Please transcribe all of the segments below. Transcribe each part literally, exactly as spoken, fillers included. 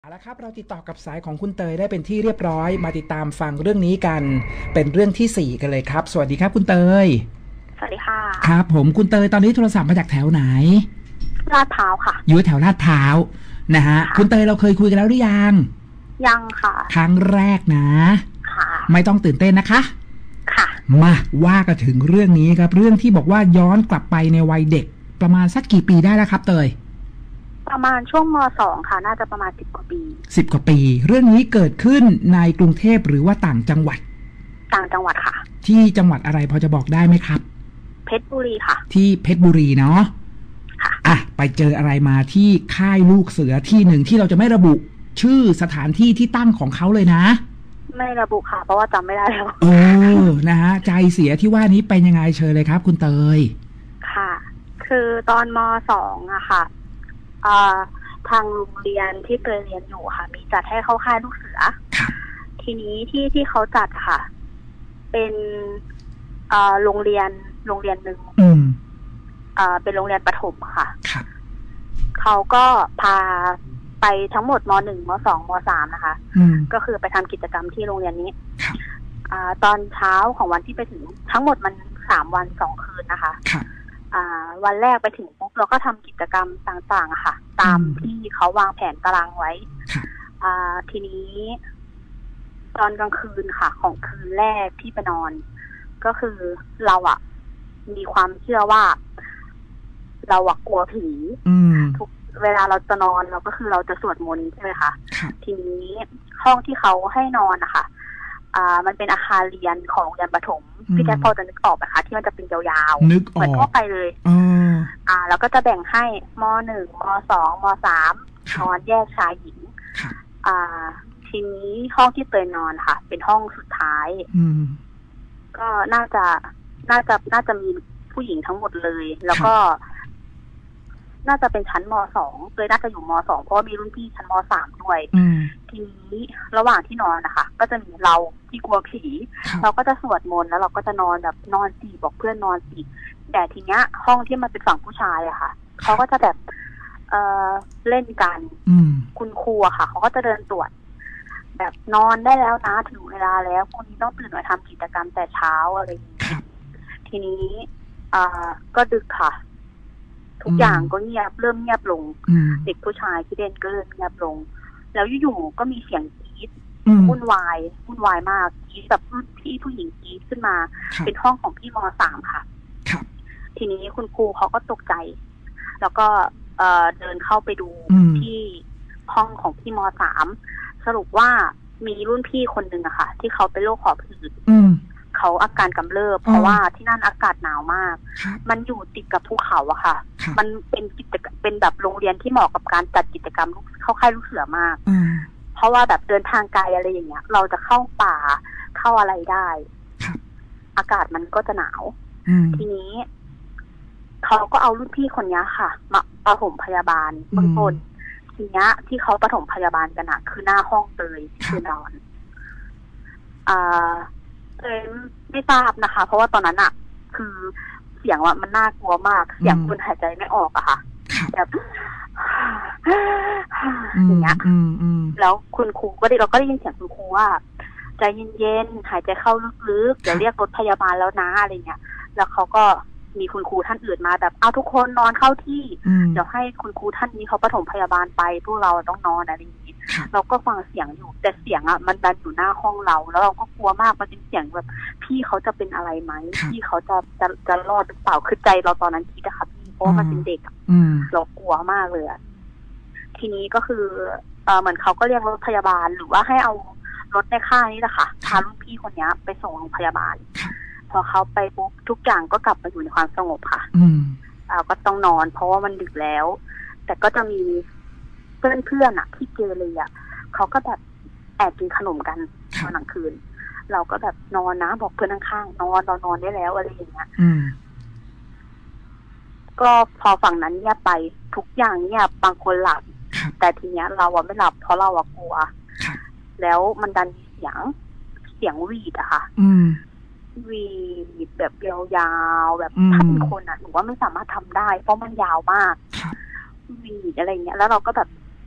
เอาละครับเราติดต่อกับสายของคุณเตยได้เป็นที่เรียบร้อยมาติดตามฟังเรื่องนี้กันเป็นเรื่องที่สี่กันเลยครับสวัสดีครับคุณเตยสวัสดีค่ะครับผมคุณเตยตอนนี้โทรศัพท์มาจากแถวไหนลาดพร้าวค่ะอยู่แถวลาดพร้าวนะฮะคุณเตยเราเคยคุยกันแล้วหรือยังยังค่ะครั้งแรกนะค่ะไม่ต้องตื่นเต้นนะคะค่ะมาว่ากันถึงเรื่องนี้ครับเรื่องที่บอกว่าย้อนกลับไปในวัยเด็กประมาณสักกี่ปีได้แล้วครับเตยประมาณช่วงม.สอง ค่ะน่าจะประมาณสิบกว่าปีสิบกว่าปีเรื่องนี้เกิดขึ้นในกรุงเทพหรือว่าต่างจังหวัดต่างจังหวัดค่ะที่จังหวัดอะไรพอจะบอกได้ไหมครับเพชรบุรีค่ะที่เพชรบุรีเนาะค่ะอ่ะไปเจออะไรมาที่ค่ายลูกเสือที่หนึ่งที่เราจะไม่ระบุชื่อสถานที่ที่ตั้งของเขาเลยนะไม่ระบุค่ะเพราะว่าจำไม่ได้แล้วเออนะฮะใจเสียที่ว่านี้เป็นยังไงเชิญเลยครับคุณเตยค่ะคือตอนม.สองอะค่ะอ่าทางโรงเรียนที่เคยเรียนอยู่ค่ะมีจัดให้เข้าค่ายลูกเสือทีนี้ที่ที่เขาจัดค่ะเป็นเอ่อโรงเรียนโรงเรียนหนึ่งเอ่อเป็นโรงเรียนประถมค่ะเขาก็พาไปทั้งหมดม.หนึ่งม.สองม.สามนะคะก็คือไปทำกิจกรรมที่โรงเรียนนี้อ่าตอนเช้าของวันที่ไปถึงทั้งหมดมันสามวันสองคืนนะคะอ่าวันแรกไปถึงปุ๊บเราก็ทำกิจกรรมต่างๆอะค่ะตามที่เขาวางแผนตารางไว้อ่าทีนี้ตอนกลางคืนค่ะของคืนแรกที่ไปนอนก็คือเราอะมีความเชื่อว่าเราอะกลัวผีทุกเวลาเราจะนอนเราก็คือเราจะสวดมนต์ใช่ไหมคะทีนี้ห้องที่เขาให้นอนอะค่ะอ่ามันเป็นอาคารเรียนของโรงเรียนประถมพี่แจ๊คพอจะนึกออกไหมคะที่มันจะเป็นยาวๆนึกออกเหมือนทั่วไปเลยอ่าแล้วก็จะแบ่งให้ม.หนึ่งม.สองม.สามนอนแยกชายหญิงอ่าทีนี้ห้องที่เตยนอนค่ะเป็นห้องสุดท้ายก็น่าจะน่าจะน่าจะมีผู้หญิงทั้งหมดเลยแล้วก็น่าจะเป็นชั้นม.สองเตยน่าจะอยู่ม.สองเพราะว่ามีรุ่นพี่ชั้นม.สามด้วยทีนี้ระหว่างที่นอนนะคะก็จะมีเราที่กลัวผีเราก็จะสวดมนต์แล้วเราก็จะนอนแบบนอนสิบอกเพื่อนนอนสิแต่ทีเนี้ยห้องที่มันเป็นฝั่งผู้ชายอะค่ะเขาก็จะแบบเอ่อเล่นกันคุณครูอะค่ะเขาก็จะเดินตรวจแบบนอนได้แล้วนะถึงเวลาแล้วคนนี้ต้องตื่นมาทำกิจกรรมแต่เช้าอะไรอย่างเงี้ยทีนี้อ่าก็ดึกค่ะทุกอย่างก็เงียบเริ่มเงียบลงเด็กผู้ชายที่เล่นก็เริ่มเงียบลงแล้วอยู่ๆก็มีเสียงกรี๊ดวุ่นวายวุ่นวายมากกรี๊ดแบบพี่ผู้หญิงกรี๊ดขึ้นมาเป็นห้องของพี่ม.สามค่ะทีนี้คุณครูเขาก็ตกใจแล้วก็เอ่อเดินเข้าไปดูที่ห้องของพี่ม.สามสรุปว่ามีรุ่นพี่คนหนึ่งอะค่ะที่เขาเป็นโรคหอบหืดเขาอาการกำเริบเพราะว่าที่นั่นอากาศหนาวมากมันอยู่ติดกับภูเขาอะค่ะมันเป็นกิจเป็นแบบโรงเรียนที่เหมาะกับการจัดกิจกรรมเข้าค่ายลูกเสือมากเพราะว่าแบบเดินทางไกลอะไรอย่างเงี้ยเราจะเข้าป่าเข้าอะไรได้อากาศมันก็จะหนาวทีนี้เขาก็เอารุ่นพี่คนนี้ค่ะมาปฐมพยาบาลเบื้องต้นทีนี้ที่เขาปฐมพยาบาลกันอะคือหน้าห้องเตยคือนอนอ่าเตยไม่ทราบนะคะเพราะว่าตอนนั้นอะคือเสียงว่ามันน่ากลัวมากเสียงคนหายใจไม่ออกอะค่ะแบบอย่างเงี้ยแล้วคุณครูก็ได้เราก็ได้ยินเสียงคุณครูว่าใจเย็นๆหายใจเข้าลึกๆเดี๋ยวเรียกรถพยาบาลแล้วนะอะไรเงี้ยแล้วเขาก็มีคุณครูท่านอื่นมาแบบเอาทุกคนนอนเข้าที่เดี๋ยวให้คุณครูท่านนี้เขาปฐมพยาบาลไปพวกเราต้องนอนอะไรอย่างนี้เราก็ฟังเสียงอยู่แต่เสียงอ่ะมันดันอยู่หน้าห้องเราแล้วเราก็กลัวมากมันเป็นเสียงแบบพี่เขาจะเป็นอะไรไหมพี่เขาจะจะจะรอดหรือเปล่าคือใจเราตอนนั้นคิดอะค่ะพี่เพราะว่ามันเป็นเด็กเรากลัวมากเลยอะทีนี้ก็คือเออเหมือนเขาก็เรียกรถพยาบาลหรือว่าให้เอารถในค่ายนี่แหละค่ะพารุ่นพี่คนนี้ไปส่งโรงพยาบาลพอเขาไปปุ๊บทุกอย่างก็กลับมาอยู่ในความสงบค่ะอืมอ่าก็ต้องนอนเพราะว่ามันดึกแล้วแต่ก็จะมีเพื่อนเพื่อนอะที่เกเรอะเขาก็แบบแอบกินขนมกันตอนกลางคืนเราก็แบบนอนนะบอกเพื่อนข้างๆนอนเรานอนได้แล้วอะไรอย่างเงี้ยอืมก็พอฝั่งนั้นเงียบไปทุกอย่างเงียบบางคนหลับแต่ทีเนี้ยเราอะไม่หลับเพราะเราอะกลัวแล้วมันดันมีเสียงเสียงหวีดอะค่ะอืมวีดแบบยาวๆแบบถ้าเป็นคนอ่ะหนูว่าไม่สามารถทำได้เพราะมันยาวมากวีดอะไรเงี้ยแล้วเราก็แบบ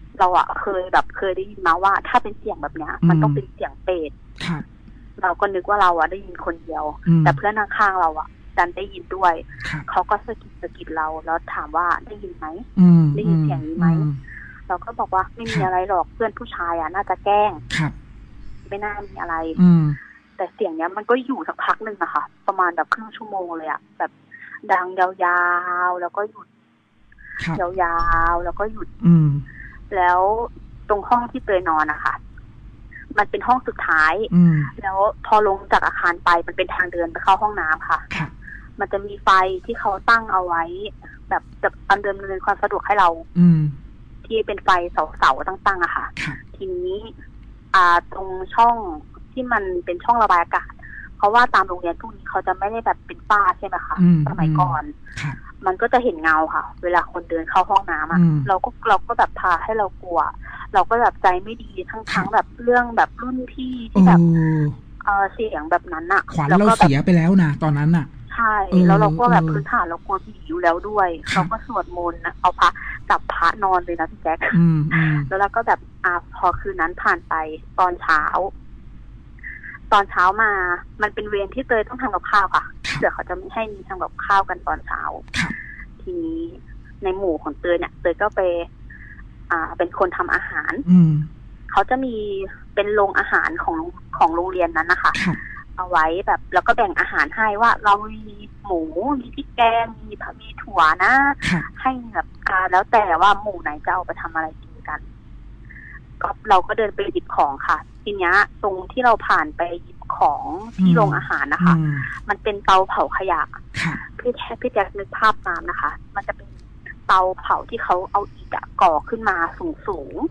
เราอะเคยแบบเคยได้ยินมาว่าถ้าเป็นเสียงแบบเนี้ยมันต้องเป็นเสียงเปรตเราก็นึกว่าเราอะได้ยินคนเดียวแต่เพื่อนข้างๆเราอะดันได้ยินด้วยเขาก็สะกิดสะกิดเราแล้วถามว่าได้ยินไหมได้ยินเสียงนี้ไหมเราก็บอกว่าไม่มีอะไรหรอกเพื่อนผู้ชายอะน่าจะแกล้งไม่น่ามีอะไรแต่เสียงเนี้ยมันก็อยู่สักพักหนึ่งอะค่ะประมาณแบบครึ่งชั่วโมงเลยอะแบบดังยาวๆแล้วก็หยุดยาวๆแล้วก็หยุดแล้วตรงห้องที่เตยนอนอะค่ะมันเป็นห้องสุดท้ายแล้วพอลงจากอาคารไปมันเป็นทางเดินไปเข้าห้องน้ำค่ะมันจะมีไฟที่เขาตั้งเอาไว้แบบจะดำเนินความสะดวกให้เราที่เป็นไฟเสาๆตั้งๆอะค่ะทีนี้อ่าตรงช่องที่มันเป็นช่องระบายอากาศเพราะว่าตามโรงเรียนพวกนี้เขาจะไม่ได้แบบเป็นฝ้าใช่ไหมคะสมัยก่อนมันก็จะเห็นเงาค่ะเวลาคนเดินเข้าห้องน้ำอ่ะเราก็เราก็แบบพาให้เรากลัวเราก็แบบใจไม่ดีทั้งทั้งแบบเรื่องแบบรุ่นพี่ที่แบบเออเสียงแบบนั้นอ่ะขวัญเราเสียไปแล้วนะตอนนั้นอ่ะใช่แล้วเราก็แบบพื้นฐานเรากลัวผีอยู่แล้วด้วยเราก็สวดมนต์เอาพระจับพระนอนเลยนะพี่แจ๊คแล้วเราก็แบบอ่าพอคืนนั้นผ่านไปตอนเช้าตอนเช้ามามันเป็นเวรที่เตยต้องทำกับข้าวค่ะเดี๋ยวเขาจะไม่ให้มีทำกับข้าวกันตอนเช้าทีนี้ในหมู่ของเตยเนี่ยเตยก็ไปอ่าเป็นคนทำอาหารเขาจะมีเป็นโรงอาหารของของโรงเรียนนั้นนะคะเอาไว้แบบแล้วก็แบ่งอาหารให้ว่าเรามีหมูมีพริกแกงมีผักมีถั่วนะให้แบบอ่าแล้วแต่ว่าหมู่ไหนจะเอาไปทำอะไรกินกันก็เราก็เดินไปหยิบของค่ะทีเนี้ยตรงที่เราผ่านไปหยิบของที่โรงอาหารนะคะมันเป็นเตาเผาขยะพี่แจ๊คพี่แจ๊คนึกภาพตามนะคะมันจะเป็นเตาเผาที่เขาเอาอิฐก่อขึ้นมาสูงสูง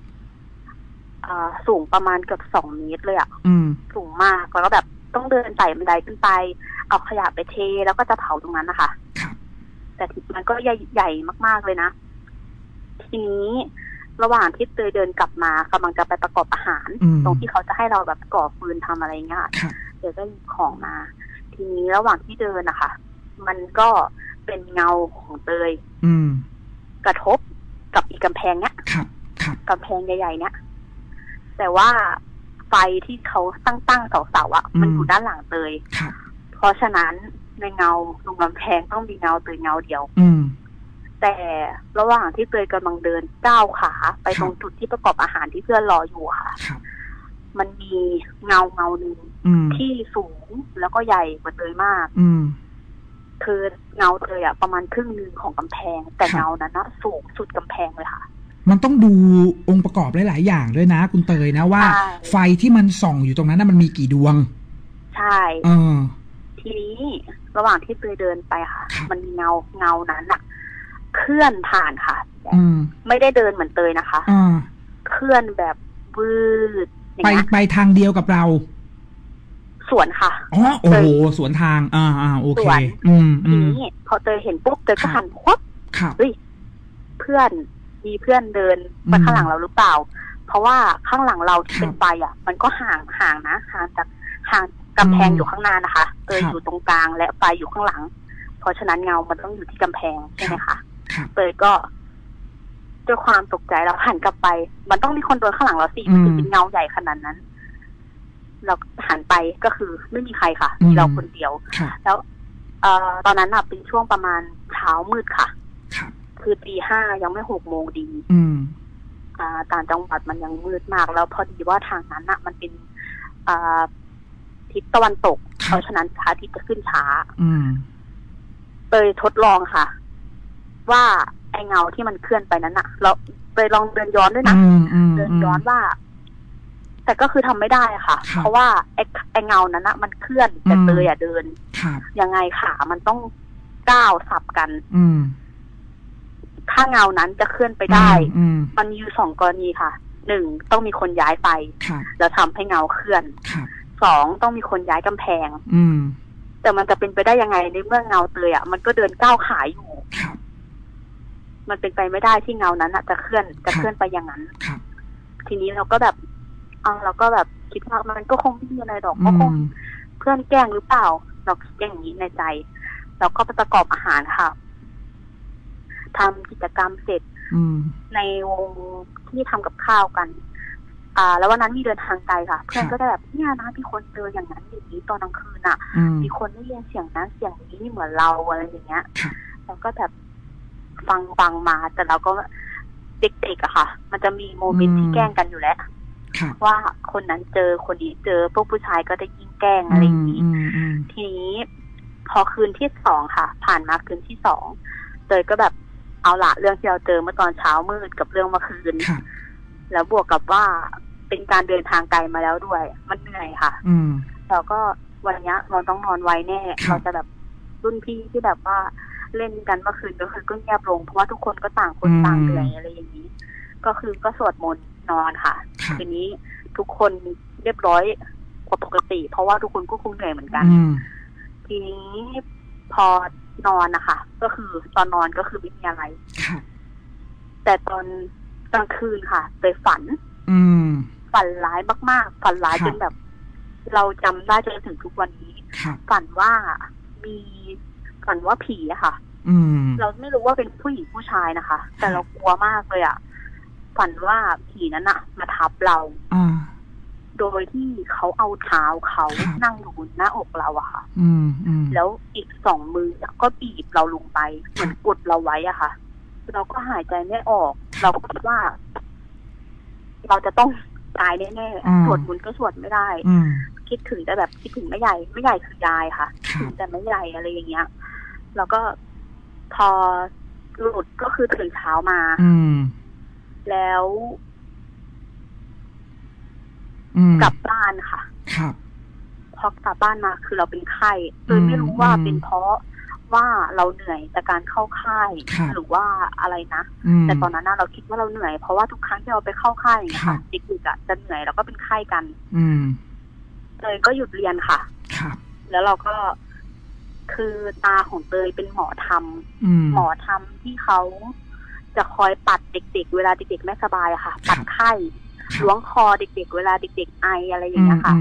สูงประมาณเกือบสองเมตรเลยอ่ะสูงมากแล้วก็แบบต้องเดินไต่บันไดขึ้นไปเอาขยะไปเทแล้วก็จะเผาตรงนั้นนะคะแต่มันก็ใหญ่ใหญ่มากๆเลยนะทีนี้ระหว่างที่เตยเดินกลับมากำลังจะไปประกอบอาหารตรงที่เขาจะให้เราแบบก่อฟืนทำอะไรเงี้ยเดี๋ยวก็หยิบของมาทีนี้ระหว่างที่เดินนะคะมันก็เป็นเงาของเตยกระทบกับอีกกำแพงเนี้ยกำแพงใหญ่ๆเนี้ยแต่ว่าไฟที่เขาตั้งตั้งเสาๆอ่ะมันอยู่ด้านหลังเตยเพราะฉะนั้นในเงาตรงกำแพงต้องมีเงาเตยเงาเดียวแต่ระหว่างที่เตยกำลังเดินก้าวขาไปตรงจุดที่ประกอบอาหารที่เพื่อนรออยู่ค่ะมันมีเงาเงาหนึ่งที่สูงแล้วก็ใหญ่กว่าเตยมากคือเงาเตยอ่ะประมาณครึ่งนึงของกำแพงแต่เงานั้นนะสูงสุดกำแพงเลยค่ะมันต้องดูองค์ประกอบหลายๆอย่างด้วยนะคุณเตยนะว่าไฟที่มันส่องอยู่ตรงนั้นน่ะมันมีกี่ดวงใช่เออทีนี้ระหว่างที่เตยเดินไปค่ะมันมีเงาเงานั้นอ่ะเคลื่อนผ่านค่ะไม่ได้เดินเหมือนเตยนะคะเคลื่อนแบบวืดไปไปทางเดียวกับเราสวนค่ะอ๋อโอ้โหสวนทางอ่าอ่าโอเคอืมทีนี้พอเตยเห็นปุ๊บเตยก็หันควับเฮ้ยเพื่อนมีเพื่อนเดินไปข้างหลังเราหรือเปล่าเพราะว่าข้างหลังเราที่เป็นไฟอ่ะมันก็ห่างห่างนะห่างจากห่างกำแพงอยู่ข้างหน้านะคะเตยอยู่ตรงกลางและไฟอยู่ข้างหลังเพราะฉะนั้นเงามันต้องอยู่ที่กำแพงใช่ไหมคะเตยก็ด้วยความตกใจเราหันกลับไปมันต้องมีคนเดินข้างหลังเราสิมันถึงเป็นเงาใหญ่ขนาดนั้นเราหันไปก็คือไม่มีใครค่ะมีเราคนเดียวแล้วเอ่อตอนนั้นเป็นช่วงประมาณเช้ามืดค่ะคือตีห้ายังไม่หกโมงดีอ่าต่างจังหวัดมันยังมืดมากแล้วพอดีว่าทางนั้นอ่ะมันเป็นอ่าทิศตะวันตกเพราะฉะนั้นพระอาทิตย์จะขึ้นช้าเตยทดลองค่ะว่าไอเงาที่มันเคลื่อนไปนั้นอ่ะเราเตยลองเดินย้อนด้วยนะเดินย้อนว่าแต่ก็คือทำไม่ได้ค่ะเพราะว่าไอไอเงานั้นอะมันเคลื่อนแต่เตยอะเดินยังไงขามันต้องก้าวสับกันถ้าเงานั้นจะเคลื่อนไปได้มันมีอยู่สองกรณีค่ะหนึ่งต้องมีคนย้ายไปแล้วทำให้เงาเคลื่อนสองต้องมีคนย้ายกำแพงแต่มันจะเป็นไปได้ยังไงในเมื่อเงาเตยอะมันก็เดินก้าวขาอยู่มันเป็นไปไม่ได้ที่เงานั้นอะจะเคลื่อนจะเคลื่อนไปอย่างนั้นทีนี้เราก็แบบอ่าเราก็แบบคิดว่ามันก็คงไม่มีอะไรหรอกก็คงเพื่อนแกล้งหรือเปล่าเราคิดอย่างนี้ในใจเราก็ไปประกอบอาหารค่ะทำกิจกรรมเสร็จในวงที่ทำกับข้าวกันอ่าแล้ววันนั้นมีเดินทางไกลค่ะเพื่อนก็ได้แบบเนี่ยนะมีคนเจออย่างนั้นอย่างนี้ตอนกลางคืนอ่ะมีคนได้ยินเสียงนั้นเสียงนี้เหมือนเราอะไรอย่างเงี้ยแล้วก็แบบฟังฟังมาแต่เราก็เด็กๆอะค่ะมันจะมีโมเมนต์ที่แกล้งกันอยู่แล้วว่าคนนั้นเจอคนนี้เจอพวกผู้ชายก็จะยิ่งแกล้งอะไรอย่างนี้ทีนี้พอคืนที่สองค่ะผ่านมาคืนที่สองเตยก็แบบเอาละเรื่องที่เราเจอเมื่อตอนเช้ามืดกับเรื่องเมื่อคืนแล้วบวกกับว่าเป็นการเดินทางไกลมาแล้วด้วยมันเหนื่อยค่ะแล้วก็วันนี้เราต้องนอนไวแน่เราจะแบบรุ่นพี่ที่แบบว่าเล่นกันเมื่อคืนก็คือก็เงียบลงเพราะว่าทุกคนก็ต่างคนต่างเหนื่อยอะไรอย่างนี้ก็คือก็สวดมนต์นอนค่ะทีนี้ทุกคนเรียบร้อยกว่าปกติเพราะว่าทุกคนก็คงเหนื่อยเหมือนกันทีนี้พอนอนนะคะก็คือตอนนอนก็คือไม่มีอะไรแต่ตอนกลางคืนค่ะไปฝันฝันร้ายมากๆฝันร้ายจนแบบเราจำได้จนถึงทุกวันนี้ฝันว่ามีฝันว่าผีอะค่ะเราไม่รู้ว่าเป็นผู้หญิงผู้ชายนะคะแต่เรากลัวมากเลยอะฝันว่าผีนั้นอะมาทับเราโดยที่เขาเอาเท้าเขานั่งอยู่บนหน้าอกเราอะค่ะแล้วอีกสองมือก็บีบเราลงไปเหมือนกดเราไว้อะค่ะเราก็หายใจไม่ออกเราก็คิดว่าเราจะต้องตายแน่ๆสวดมนต์ก็สวดไม่ได้คิดถึงแต่แบบคิดถึงแม่ใหญ่แม่ใหญ่คือยายค่ะถึงแต่แม่ใหญ่อะไรอย่างเงี้ยแล้วก็พอหลุดก็คือตื่นเช้ามาแล้วกลับบ้านค่ะพอกลับบ้านมาคือเราเป็นไข้โดยไม่รู้ว่าเป็นเพราะว่าเราเหนื่อยจากการเข้าค่ายหรือว่าอะไรนะแต่ตอนนั้นเราคิดว่าเราเหนื่อยเพราะว่าทุกครั้งที่เราไปเข้าค่ายอย่างเงี้ยค่ะเด็กๆอ่ะจะเหนื่อยแล้วก็เป็นไข้กันเตยก็หยุดเรียนค่ะแล้วเราก็คือตาของเตยเป็นหมอธรรมหมอธรรมที่เขาจะคอยปัดเด็กๆเวลาเด็กๆไม่สบายอะค่ะปัดไข้ล้วงคอเด็กๆเวลาเด็กๆไออะไรอย่างเงี้ยค่ะ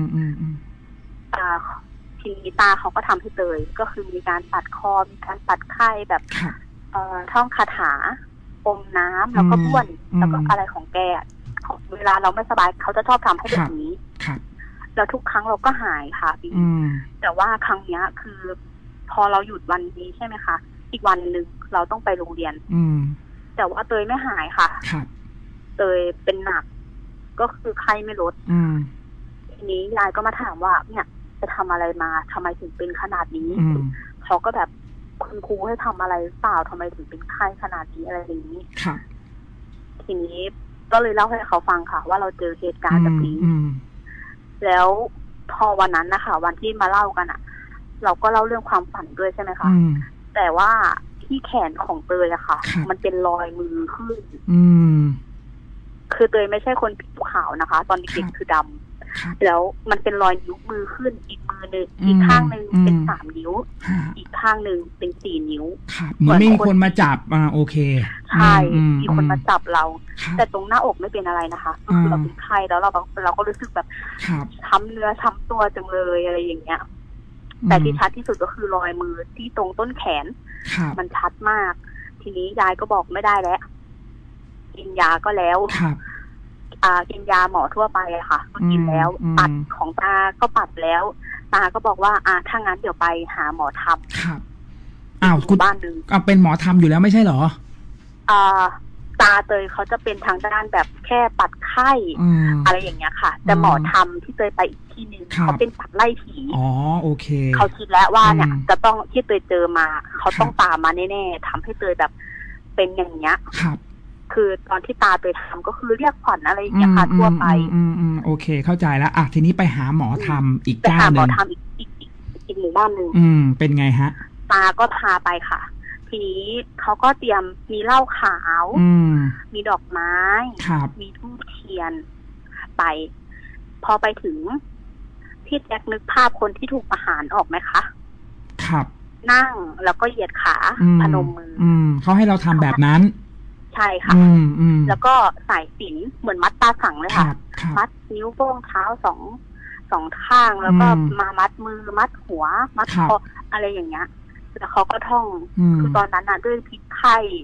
ทีนี้ตาเขาก็ทำให้เตยก็คือมีการปัดคอมีการปัดไข้แบบเอ่อท่องคาถาอมน้ำแล้วก็บ้วนแล้วก็อะไรของแกเวลาเราไม่สบายเขาจะชอบทำให้แบบนี้แล้วทุกครั้งเราก็หายค่ะพี่แต่ว่าครั้งนี้คือพอเราหยุดวันนี้ใช่ไหมคะอีกวันหนึ่งเราต้องไปโรงเรียนแต่ว่าเตยไม่หายค่ะเตยเป็นหนักก็คือไข้ไม่ลดทีนี้ยายก็มาถามว่าเนี่ยไปทำอะไรมาทำไมถึงเป็นขนาดนี้เขาก็แบบคุณครูให้ทำอะไรเปล่าทำไมถึงเป็นไข้ขนาดนี้อะไรอย่างนี้ทีนี้ก็เลยเล่าให้เขาฟังค่ะว่าเราเจอเหตุการณ์แบบนี้แล้วพอวันนั้นนะคะวันที่มาเล่ากันอ่ะเราก็เล่าเรื่องความฝันด้วยใช่ไหมคะแต่ว่าที่แขนของเตยอะค่ะมันเป็นรอยมือขึ้นคือเตยไม่ใช่คนผิวขาวนะคะ ตอนเด็กๆคือดำแล้วมันเป็นรอยนิ้วมือขึ้นอีกมือหนึ่งอีกข้างหนึ่งเป็นสามนิ้วอีกข้างหนึ่งเป็นสี่นิ้วเหมือนมีคนมาจับอ่าโอเคใช่มีคนมาจับเราแต่ตรงหน้าอกไม่เป็นอะไรนะคะคือเราเป็นไข้แล้วเราเราก็รู้สึกแบบช้ำเนื้อช้ำตัวจังเลยอะไรอย่างเงี้ยแต่ที่ชัดที่สุดก็คือรอยมือที่ตรงต้นแขนมันชัดมากทีนี้ยายก็บอกไม่ได้แล้วกินยาก็แล้วอ่ากินยาหมอทั่วไปอะค่ะก็กินแล้วปัดของตาก็ปัดแล้วตาก็บอกว่าอ่าถ้างั้นเดี๋ยวไปหาหมอทำครับอ้าวคุณบ้านนึงอ่าเป็นหมอทำอยู่แล้วไม่ใช่เหรออ่าตาเตยเขาจะเป็นทางด้านแบบแค่ปัดไข้อะไรอย่างเงี้ยค่ะแต่หมอทำที่เตยไปอีกที่นึงเขาเป็นปัดไล่ผีอ๋อโอเคเขาคิดแล้วว่าเนี่ยจะต้องที่เตยเจอมาเขาต้องตามมาแน่ๆทำให้เตยแบบเป็นอย่างเงี้ยครับคือตอนที่ตาไปทำก็คือเรียกขวัญอะไรอย่างเงี้ยค่ะทั่วไปอืมอืมโอเคเข้าใจแล้วอ่ะทีนี้ไปหาหมอทำอีกเจ้าหนึ่งไปหาหมอทำอีกอีกอีกหนึ่งบ้านหนึ่งอืมเป็นไงฮะตาก็พาไปค่ะทีนี้เขาก็เตรียมมีเหล้าขาวมีดอกไม้มีธูปเทียนไปพอไปถึงพี่แจ็คนึกภาพคนที่ถูกประหารออกไหมคะครับนั่งแล้วก็เหยียดขาพนมมืออืมเขาให้เราทำแบบนั้นใช่ค่ะแล้วก็สายสิญจน์เหมือนมัดตาสังเลยค่ะมัดนิ้วโป้งเท้าสองสองข้างแล้วก็มามัดมือมัดหัวมัดคออะไรอย่างเงี้ยแล้วเขาก็ท่องคือตอนนั้นน่ะด้วยพิษไข้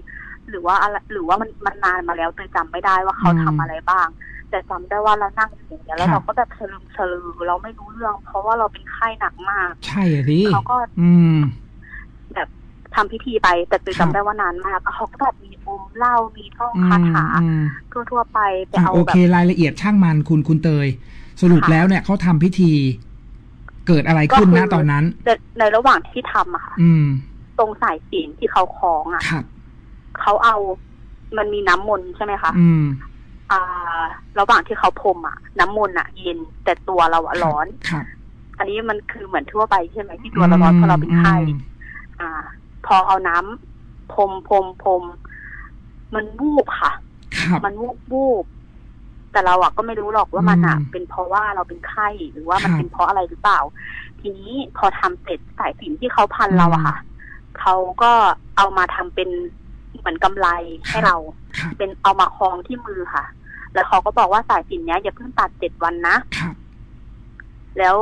หรือว่าอะไรหรือว่ามันมันนานมาแล้วเตยจำไม่ได้ว่าเขาทำอะไรบ้างแต่จำได้ว่าเรานั่งอยู่อย่างเงี้ยแล้วเราก็แบบสลึมสลือเราไม่รู้เรื่องเพราะว่าเราเป็นไข้หนักมากใช่สิเขาก็อืมแบบทำพิธีไปแต่เตยจำได้ว่านานมากเขาก็แบบมีอมเหล้ามีท่องคาถาทั่วๆไปไปเอาแบบโอเครายละเอียดช่างมันคุณคุณเตยสรุปแล้วเนี่ยเขาทำพิธีเกิดอะไรขึ้นนะตอนนั้นในระหว่างที่ทำอะค่ะตรงสายศีลที่เขาคล้องอะเขาเอามันมีน้ำมนต์ใช่ไหมคะอ่าระหว่างที่เขาพรมอ่ะน้ำมนต์อ่ะเย็นแต่ตัวเราอ่ะร้อนอันนี้มันคือเหมือนทั่วไปใช่ไหมที่ตัวเราร้อนเพราะเราเป็นไข้อ่า พอเอาน้ำพรมพรมพรมมันวูบค่ะมันวูบวูบแต่เราอ่ะก็ไม่รู้หรอกว่ามันอ่ะเป็นเพราะว่าเราเป็นไข้หรือว่ามันเป็นเพราะอะไรหรือเปล่าทีนี้พอทำเสร็จสายสิญจน์ที่เขาพันเราอะค่ะเขาก็เอามาทำเป็นเหมือนกำไรให้เราเป็นเอามาคล้องที่มือค่ะแล้วเขาก็บอกว่าสายสิญจน์เนี้ยอย่าเพิ่งตัดเจ็ดวันนะแล้ว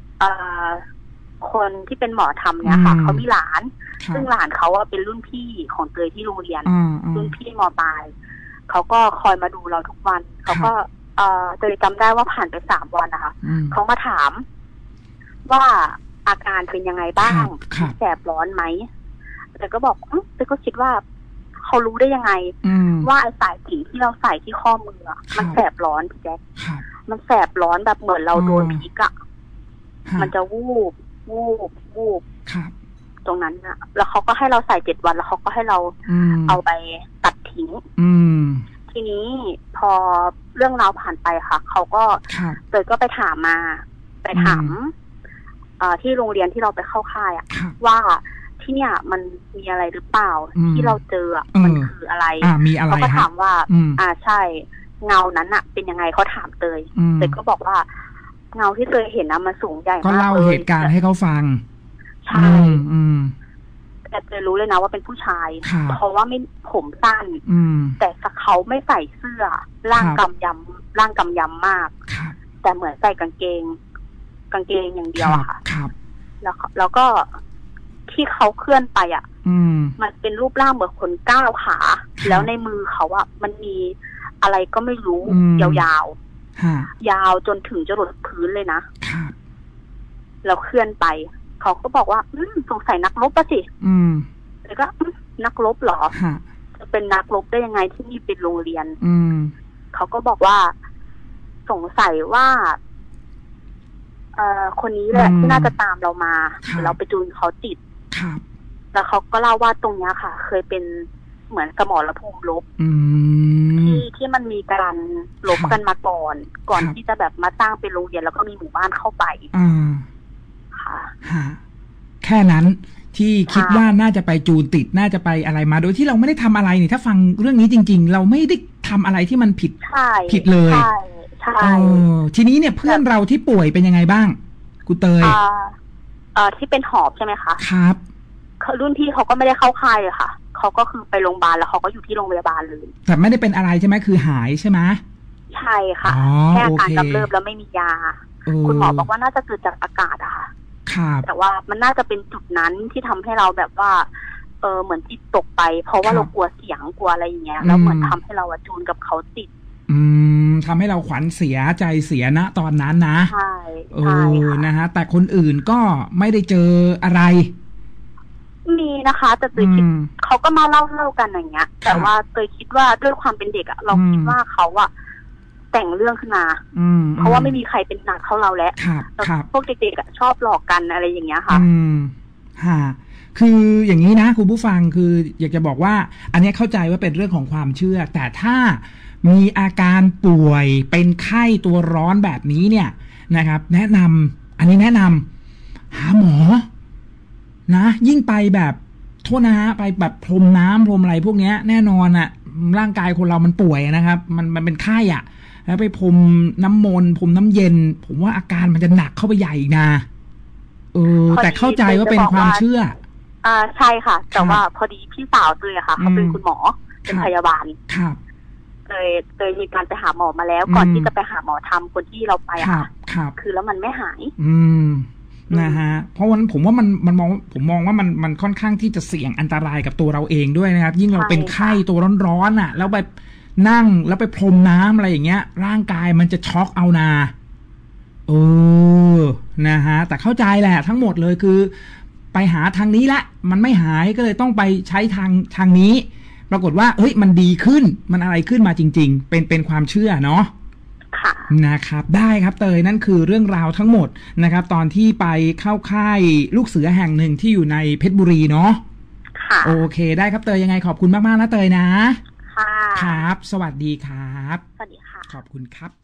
คนที่เป็นหมอทำเนี่ยค่ะเขามีหลานซึ่งหลานเขาเป็นรุ่นพี่ของเตยที่โรงเรียนรุ่นพี่ม.ปลายเขาก็คอยมาดูเราทุกวันเขาก็เตยจำได้ว่าผ่านไปสามวันนะคะเขามาถามว่าอาการเป็นยังไงบ้างแสบร้อนไหมแต่ก็บอกเตยก็คิดว่าเขารู้ได้ยังไงว่าไอ้สายสิญจน์ที่เราใส่ที่ข้อมือมันแสบร้อนพี่แจ๊คมันแสบร้อนแบบเหมือนเราโดนพิษอะมันจะวูบวูบวูบตรงนั้นนะแล้วเขาก็ให้เราใส่เจ็ดวันแล้วเขาก็ให้เราเอาไปตัดทิ้งทีนี้พอเรื่องราวผ่านไปค่ะเขาก็เตยก็ไปถามมาไปถามที่โรงเรียนที่เราไปเข้าค่ายอะว่าที่เนี่ยมันมีอะไรหรือเปล่าที่เราเจอมันคืออะไรเขาก็ถามว่าอ่าใช่เงานั้นอะเป็นยังไงเขาถามเตยเตยก็บอกว่าเงาที่เตยเห็นนะมันสูงใหญ่มากเลยก็เล่าเหตุการณ์ให้เขาฟังใช่แต่เตยรู้เลยนะว่าเป็นผู้ชายเพราะว่าไม่ผมสั้นแต่เขาไม่ใส่เสื้อร่างกำยำร่างกำยำมากแต่เหมือนใส่กางเกงกางเกงอย่างเดียวอะค่ะแล้วแล้วก็ที่เขาเคลื่อนไปอ่ะมันเป็นรูปร่างเหมือนคนก้าวขาแล้วในมือเขาอ่ะมันมีอะไรก็ไม่รู้ยาวๆยาวจนถึงจะหลดพื้นเลยนะแล้วเคลื่อนไปเขาก็บอกว่าอืมสงสัยนักรบป่ะสิแล้วก็นักรบเหรอจะเป็นนักรบได้ยังไงที่นี่เป็นโรงเรียนเขาก็บอกว่าสงสัยว่าเอ่อคนนี้แหละที่น่าจะตามเรามาเราไปจูนเขาติดแล้วเขาก็เล่าว่าตรงนี้ค่ะเคยเป็นเหมือนสมรภูมิรบที่ที่มันมีการรบกันมาก่อนก่อนที่จะแบบมาสร้างเป็นโรงเรียนแล้วก็มีหมู่บ้านเข้าไปค่ะแค่นั้นที่คิดว่าน่าจะไปจูนติดน่าจะไปอะไรมาโดยที่เราไม่ได้ทำอะไรนี่ถ้าฟังเรื่องนี้จริงๆเราไม่ได้ทำอะไรที่มันผิดผิดเลยทีนี้เนี่ยเพื่อนเราที่ป่วยเป็นยังไงบ้างกูเตยเอ่อที่เป็นหอบใช่ไหมคะครับรุ่นพี่เขาก็ไม่ได้เข้าค่ายเลยค่ะเขาก็คือไปโรงพยาบาลแล้วเขาก็อยู่ที่โรงพยาบาลเลยแต่ไม่ได้เป็นอะไรใช่ไหมคือหายใช่ไหมใช่ค่ะแค่อาการกำเริบแล้วไม่มียาคุณหมอบอกว่าน่าจะเกิดจากอากาศอะค่ะแต่ว่ามันน่าจะเป็นจุดนั้นที่ทำให้เราแบบว่าเออเหมือนจิตตกไปเพราะว่าเรากลัวเสียงกลัวอะไรอย่างเงี้ยแล้วเหมือนทำให้เราจูนกับเขาติดอืมทำให้เราขวัญเสียใจเสียณตอนนั้นนะใช่เออนะฮะแต่คนอื่นก็ไม่ได้เจออะไรมีนะคะแต่เตยคิดเขาก็มาเล่าเล่ากันอย่างเงี้ยแต่ว่าเตยคิดว่าด้วยความเป็นเด็กอะเราคิดว่าเขาอะแต่งเรื่องขึ้นมาเพราะว่าไม่มีใครเป็นหนักเท่าเราแล้วพวกเด็กๆอะชอบหลอกกันอะไรอย่างเงี้ยค่ะอืมฮะคืออย่างนี้นะคุณผู้ฟังคืออยากจะบอกว่าอันนี้เข้าใจว่าเป็นเรื่องของความเชื่อแต่ถ้ามีอาการป่วยเป็นไข้ตัวร้อนแบบนี้เนี่ยนะครับแนะนำอันนี้แนะนำหาหมอนะยิ่งไปแบบโทษนะฮะไปแบบพรมน้ำพรมอะไรพวกนี้แน่นอนอะร่างกายคนเรามันป่วยนะครับมันมันเป็นไข้อ่ะแล้วไปพรมน้ำมนต์พรมน้ำเย็นผมว่าอาการมันจะหนักเข้าไปใหญ่อีกนะเออแต่เข้าใจว่าเป็นความเชื่ออ่าใช่ค่ะแต่ว่าพอดีพี่สาวเตยค่ะเขาเป็นคุณหมอเป็นพยาบาลครับเคยเคยมีการไปหาหมอมาแล้วก่อนที่จะไปหาหมอทำคนที่เราไปค่ะคือแล้วมันไม่หายอืมนะฮะเพราะวันนั้นผมว่ามันมันมองผมมองว่ามันมันค่อนข้างที่จะเสี่ยงอันตรายกับตัวเราเองด้วยนะครับยิ่งเราเป็นไข้ตัวร้อนๆอ่ะแล้วไปนั่งแล้วไปพรมน้ำอะไรอย่างเงี้ยร่างกายมันจะช็อกเอานาเออนะฮะแต่เข้าใจแหละทั้งหมดเลยคือไปหาทางนี้ละมันไม่หายก็เลยต้องไปใช้ทางทางนี้ปรากฏว่าเฮ้ยมันดีขึ้นมันอะไรขึ้นมาจริงๆเป็นเป็นความเชื่อเนาะนะครับได้ครับเตยนั่นคือเรื่องราวทั้งหมดนะครับตอนที่ไปเข้าค่ายลูกเสือแห่งหนึ่งที่อยู่ในเพชรบุรีเนาะค่ะโอเคได้ครับเตยยังไงขอบคุณมากๆนะเตยนะค่ะครับสวัสดีครับสวัสดีค่ะขอบคุณครับ